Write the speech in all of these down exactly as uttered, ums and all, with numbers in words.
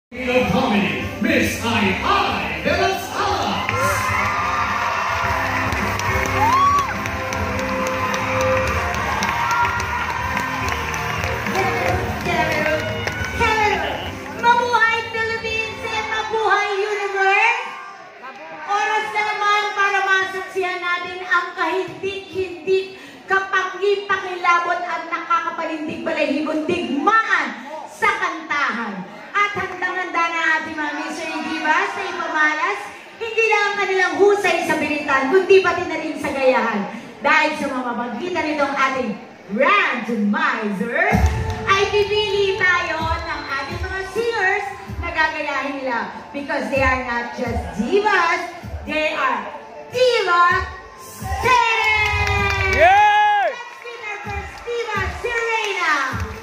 of comedy, Miss I de las Alas. Mabuhay Philippines and mabuhay Universe! Oras na naman para masaksihan natin ang kahindik-hindik, kapangipakilabot at nakakapalindig balahibong digmaan sa kantahan. At handang-handa na ating mga Mister Divas na ipamalas, hindi lang ang kanilang husay sa binitan, kundi pati na rin sa gayahan. Dahil sa mamamagitan nitong ating randomizer, ay pipili tayo ng ating mga singers na gagayahin nila. Because they are not just divas, they are Divastated! Yeah! Let's meet our first diva, si Reyna!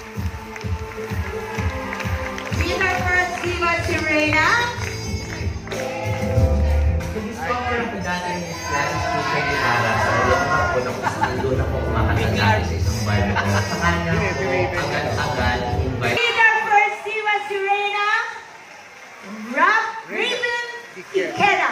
Meet our first diva, si Reyna. Discover ko dati yung Spanish ko sa gitara. Sa ulo ko na po, nandun ako kumakanta sa isang bar na ko. Sa kanya ko, agad-agad, invite. Meet our first diva, si Reyna. Rock Raven Ikeda.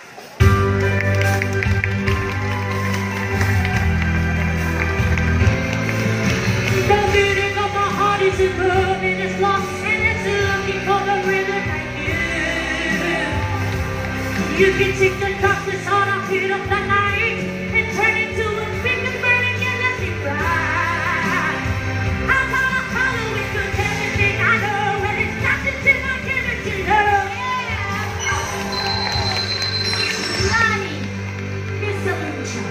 The beating of my heart is a burning, it's lost and it's looking for the rhythm I hear. You can take the darkness on a heat of the night and turn it to a big and burning and let it rise. I'm gonna follow it with everything I know, and it's nothing till I give it to you. Lani, Miss Alucha.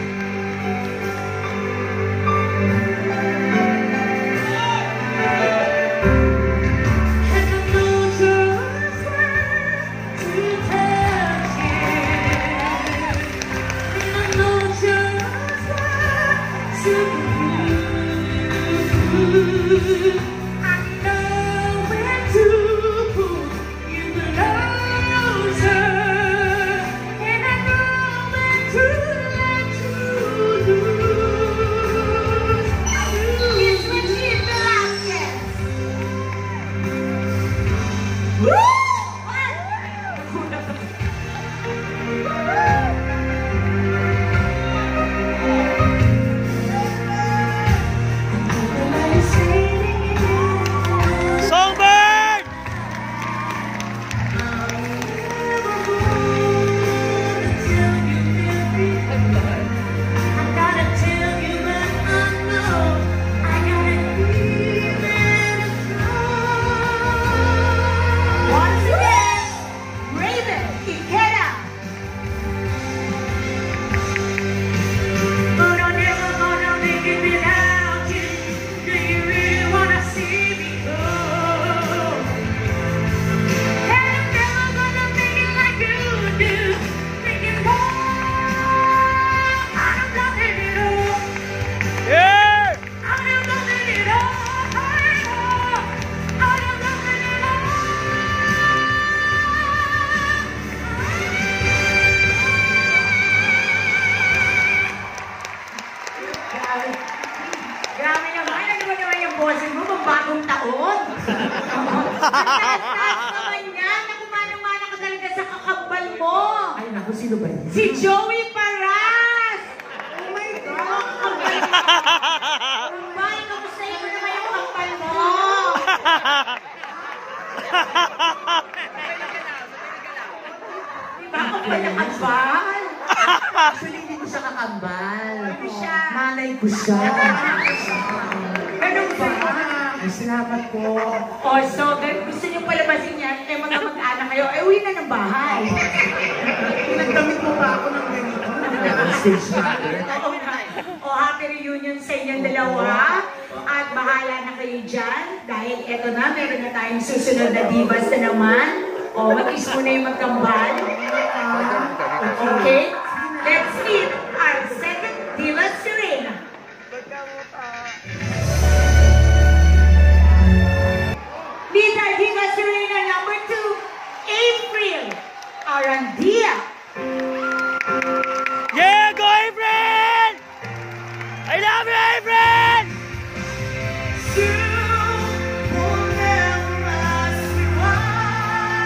Grabe naman, ano ba naman yung boses mo? Bagong taon? Taas-taas naman yan. Naku, manang-mana ka talaga sa kakambal mo. Ay, naku, sino ba yun? Si Joey Paras! Oh my God, kakambal mo. Kumbay, kamustahin mo naman yung kakambal mo. Bakit ba nakambal? Actually, hindi ko siya kakambal. Ano siya? Malay ko siya. Ganun ba? Ay, salamat po. Oh, so, gusto niyo palabasin yan, eh mga mag-anak kayo, eh uwi na ng bahay. Pinagdamit mo pa ako ng ganito. Stage mother. Oo nga. Oh, happy reunion sa inyong dalawa. At bahala na kayo dyan. Dahil eto na, meron na tayong susunod na divas na naman. O, oh, mag-is mo na yung magkambal. Okay? Let's meet our second diva, si Reyna. Meet our diva, si Reyna, number two, Afril Arandia. Yeah, go April! I love you, April! You will never ask me why.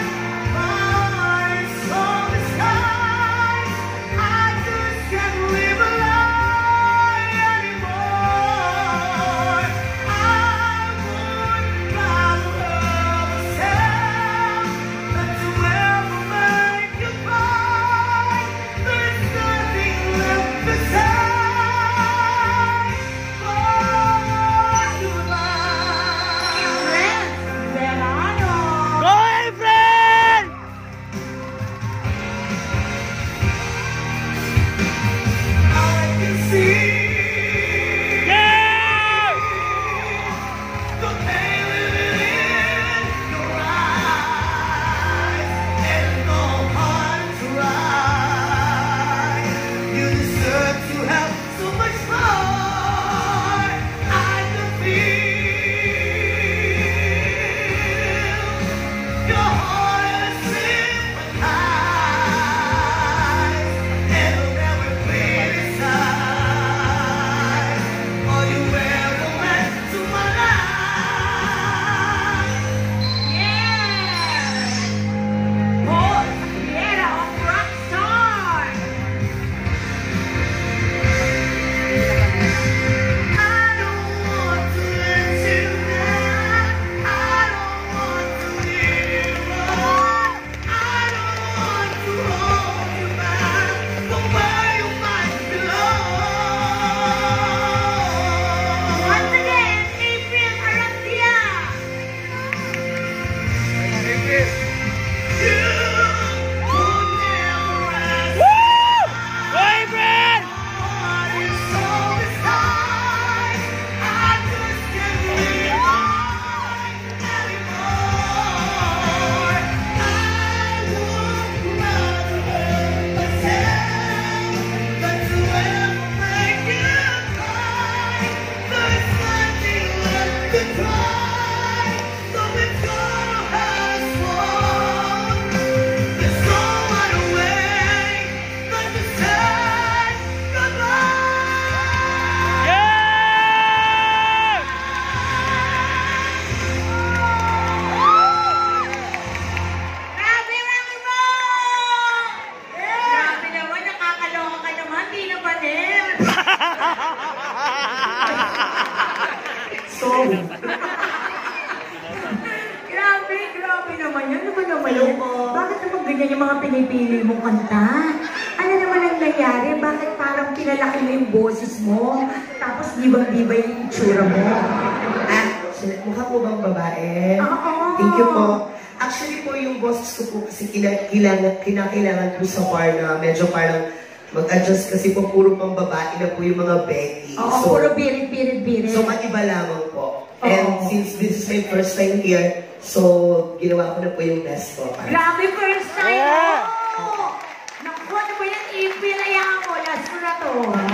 Hello po. Bakit naman ganyan yung mga pinipili mong kanta? Ano naman ang nangyari? Bakit parang pinalaki mo yung boses mo? Tapos dibang-diba yung itsura mo? Ah, mukha po bang babae? Oo. Thank you po. Actually po yung boses ko po kasi kinakailangan, kinakailangan po sa bar na medyo parang mag-adjust kasi po puro pang babae na po yung mga Becky. Oo, so, puro birit-birit-birit. So, mag-iba lamang po. Oo. And since this is my first time here, so, ginawa ko na po yung best ko. Grabe, first time Yeah. mo! Naku, ano ba yan? April, ayahan mo. Last ko na to.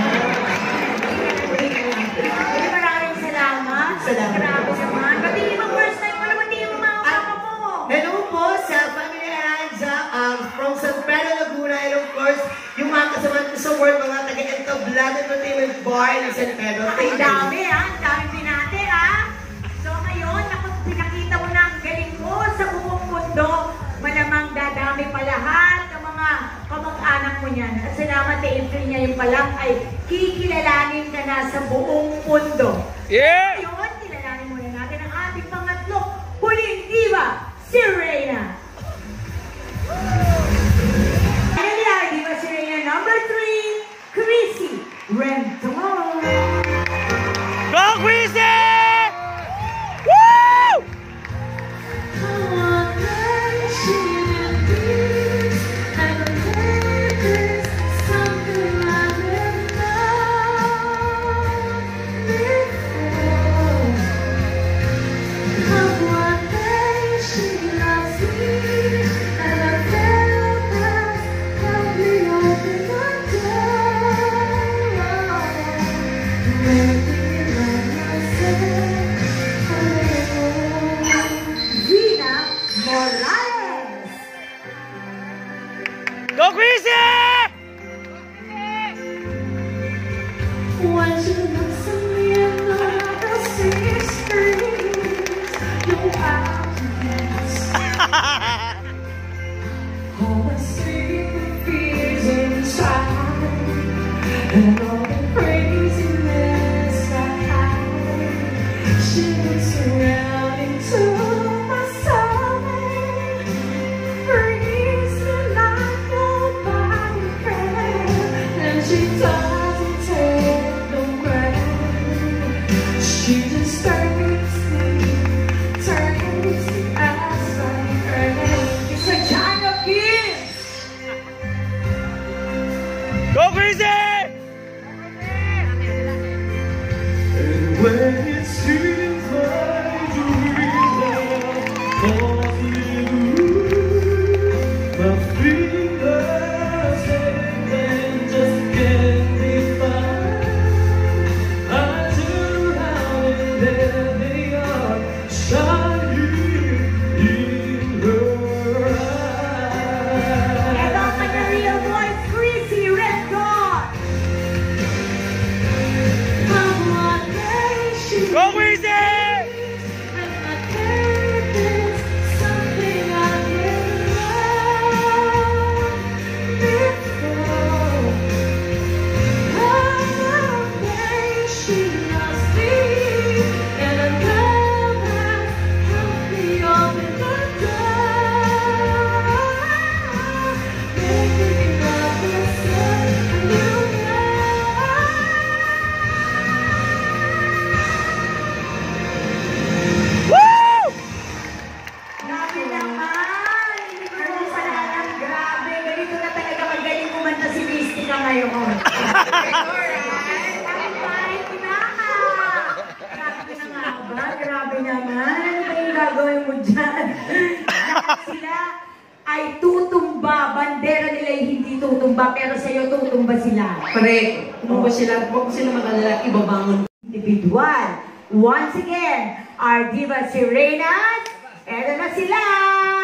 Ay, maraming salamat. Salamat. Grabe naman. Batiin mo first time mo na batiin mo mga kapa mo. Hello po sa Family Arandia um, from San Pedro, Laguna, and of course, yung mga kasama ko sa world, mga taga-Ikeda Entertainment Bar ng San Pedro. Ang dami ha, ang dami pinate ha. So ngayon, ako pinakita mo na ang galing mo sa buong mundo. Malamang dadami pa lahat ng mga kamag-anak mo niyan. At salamat kay April niya yung palang ay kikilalanin ka na sa buong mundo. Yeah! Ngayon, kilalanin muna natin ang ating pangatlo, huling diva, si Reyna. Diva si Reyna number three, Crissy Rendon. Go, Crissy! Woo! Go, Crissy! Once you look to me and I can see your screams, your eyes. All the secret fears inside, and all the craziness I hide. She looks around into my soul, frees me like nobody can, and she doesn't take no credit. She just turns me, turns me as like credit. It's a giant of kids. Go, Crissy! And when it seems like you really falls in my fingers and just can't be found. I turn around and there they are, shining in her eyes. And on the real voice, Crissy Rendon. Go, Crissy! Grabe naman! Hindi ko naman pala alam. Grabe! Ganito na talaga magaling kumanta si Mystica ngayon. Alright! Alright! Pinaka! Grabe na nga ba? Grabe naman! Ano ba yung gagawin mo dyan? Sila ay tutumba. Bandera nila ay hindi tutumba, pero sa'yo tutumba sila. Correct. Kung ba sila, huwag ko sila magalala, ibabangon. Individual. Once again, our diva si Reyna. Eto na sila!